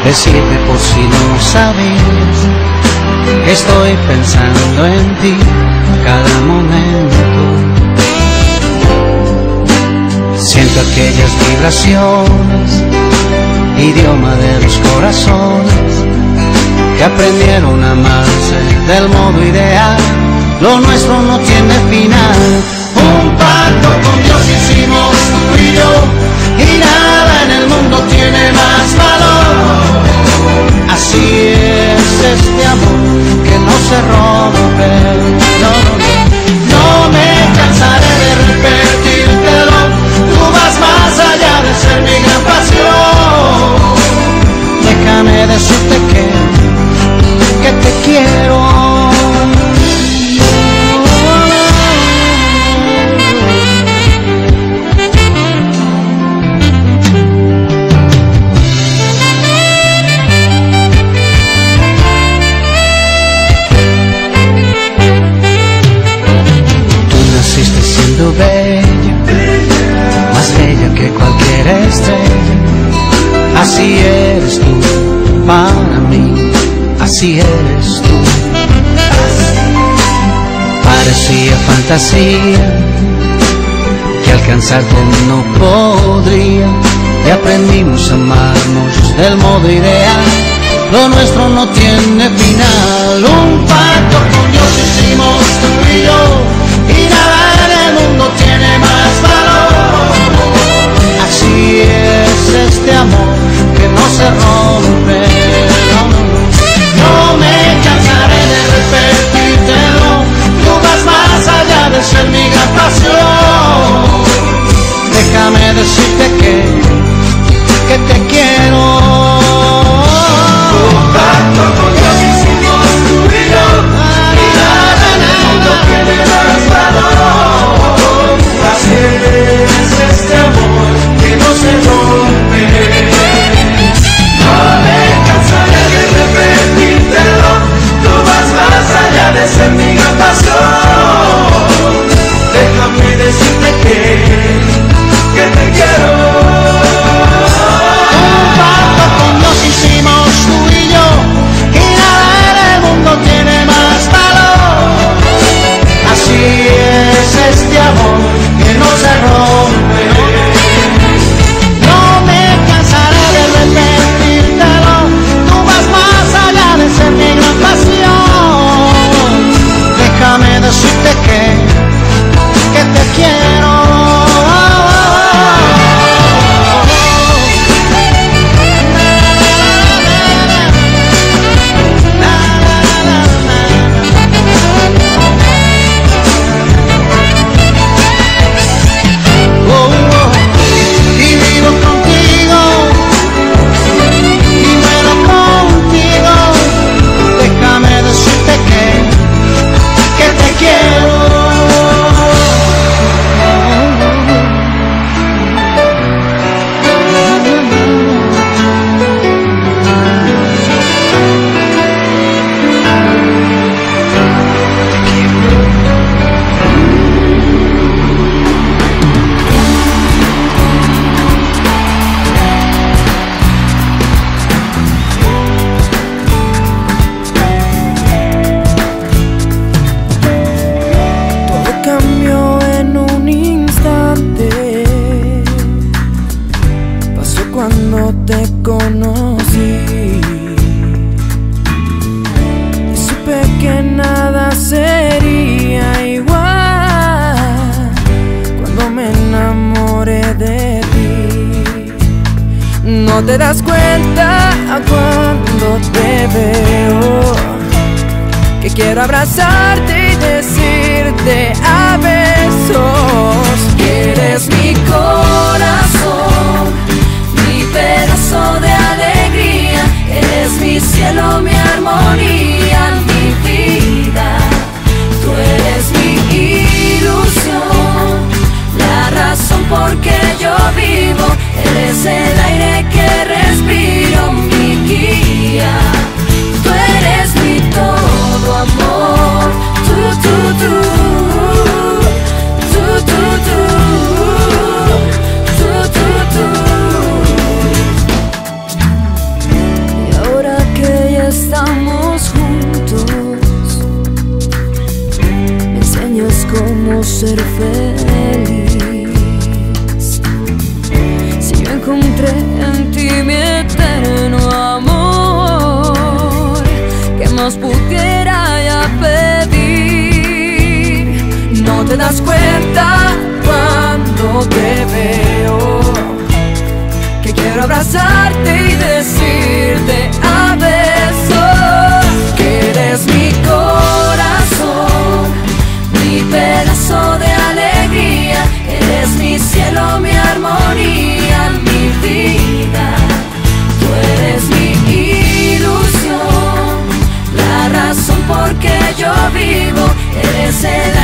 decirte por si no sabías que estoy pensando en ti cada momento. Siento aquellas vibraciones, idioma de los corazones que aprendieron a amarse del modo ideal. Lo nuestro no tiene final. Un pacto con Dios hicimos tú y yo, y nada en el mundo tiene más valor. Así es este amor que no se rompe. No, no, no, no me cansaré de repetírtelo. Tú vas más allá de ser mi gran pasión. Déjame decirte que te quiero. Bella, más bella que cualquier estrella. Así eres tú para mí, así eres tú. Parecía fantasía que alcanzarte no podría, y aprendimos a amarnos del modo ideal. Lo nuestro no tiene final. Un pacto con Dios hicimos tú y yo, y nada el mundo tiene más valor. Así es este amor que no se rompe. No, no, no. No me cansaré de repetírtelo. Tú vas más allá de ser mi gran pasión. Déjame decirte que te quiero. Un pacto con Dios hicimos tú y yo, y nada en el mundo tiene más valor. Así es este amor que no se rompe. No me cansaré de repetírtelo. Tú vas más allá de ser mi gran pasión. Déjame decirte que te quiero. Un pacto con Dios hicimos tú y yo, y nada en el mundo tiene más valor. Así es este amor que no se rompe. No me cansaré de repetírtelo. Tú vas más allá de ser mi gran pasión. Déjame decirte que te quiero. No te das cuenta cuando te veo que quiero abrazarte y decirte a besos que eres mi corazón, mi pedazo de alegría, eres mi cielo, mi armonía, mi vida. Tú eres mi ilusión, la razón por que yo vivo, eres el aire que respiro, mi guía. Tú eres mi todo, amor. Tú, tú, tú, tú, tú, tú. das cuenta cuando te veo que quiero abrazarte y decirte a besos que eres mi corazón, mi pedazo de alegría, eres mi cielo, mi armonía, mi vida. Tú eres mi ilusión, la razón por que yo vivo, eres el